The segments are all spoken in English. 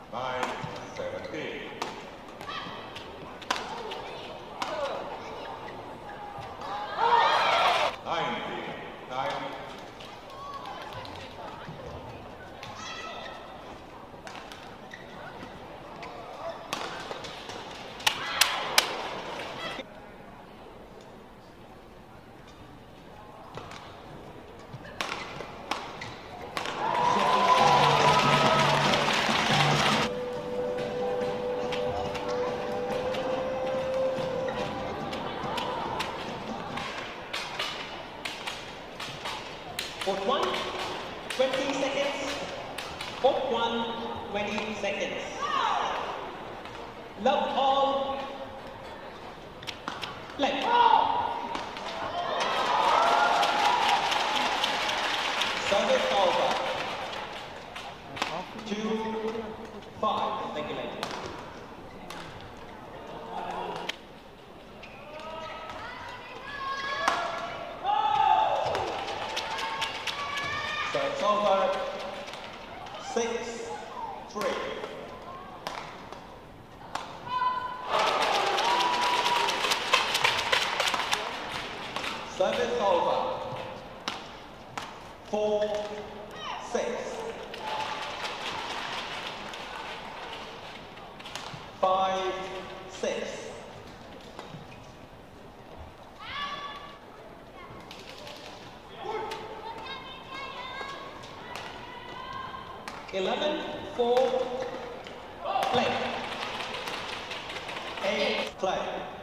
9-17. 1, 20 seconds. 1, 20 seconds. Love all. Play. Service over. 2-5. Thank you, ladies. So it's over. 6-3. Service over. 4-6. 5-6. 11-4. Play. 8 play.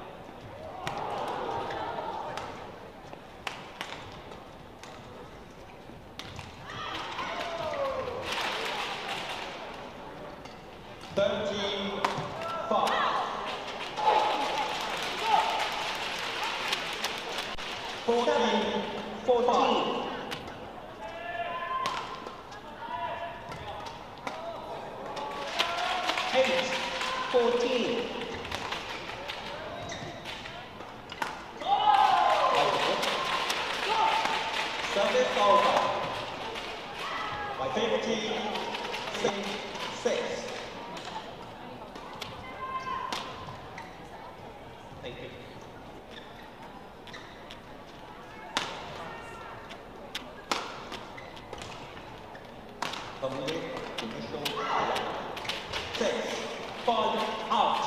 Service over. My favorite team, 6-6. Thank you. Complete initial 6, 5 out.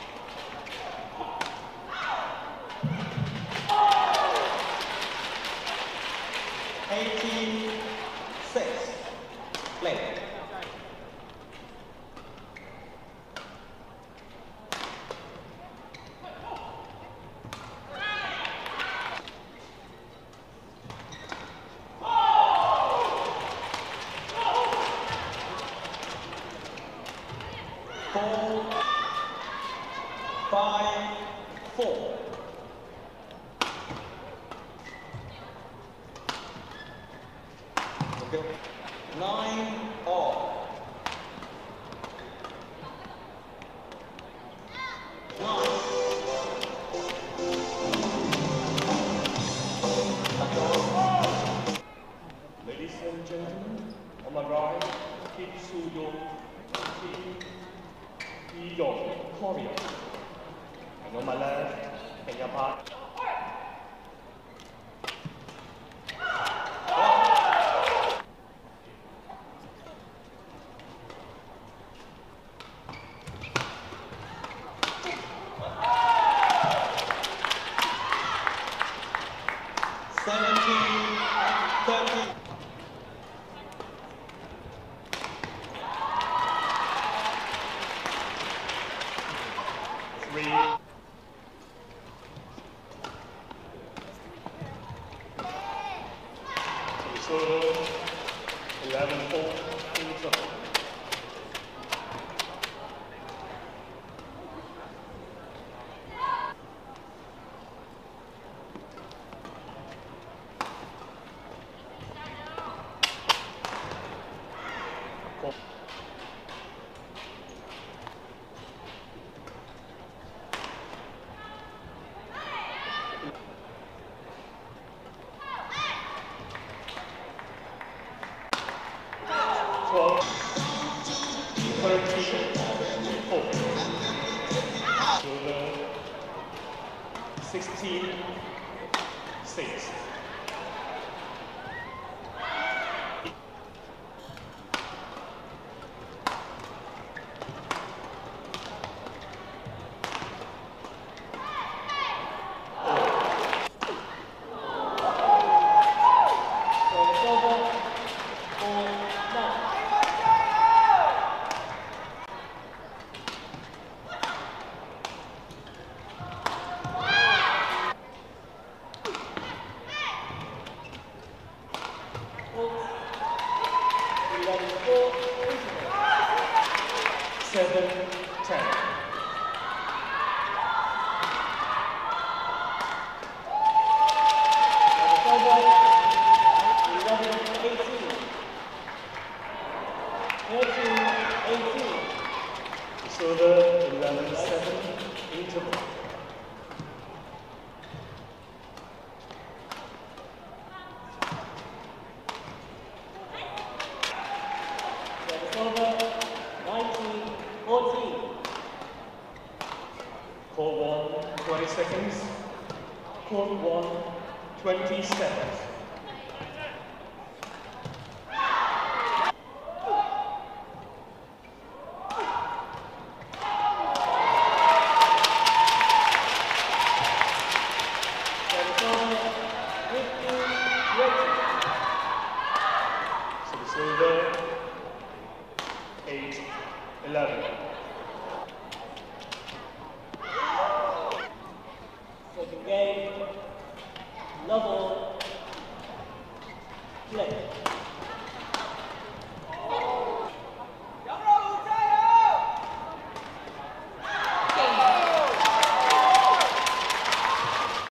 18-6. Play. Four, 5-4. Okay. 9-all. 9. Ladies and gentlemen, on my right, Kim Soo-yong, Kim Hee-yong, Korea. And on my left, Kenya Park. So, 11-4, 16-6. Seven, 10. Silver, 11-7, interval. Court 1, 20 seconds. Court 1, 20 seconds. So the silver, 8, 11. Second game, level, play.